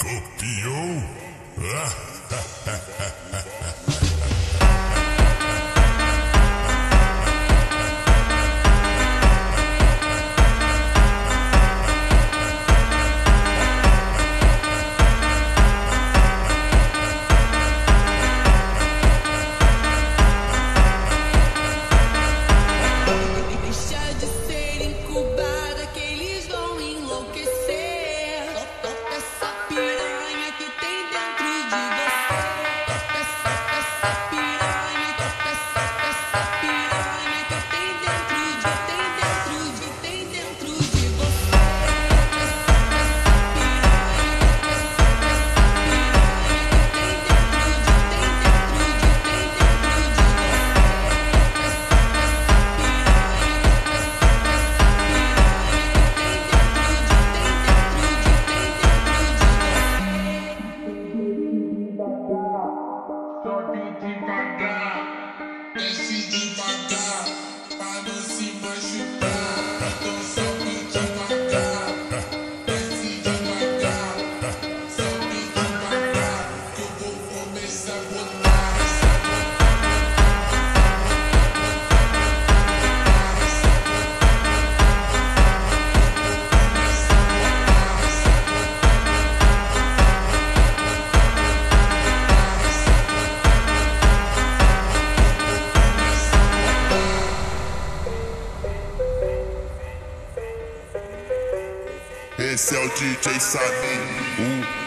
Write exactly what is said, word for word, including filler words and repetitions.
Copiou? Sobe devagar, desce devagar, pra não se machucar. Então sobe devagar, desce devagar, sobe devagar, que eu vou começar a botar essa Esse é o D J Salim.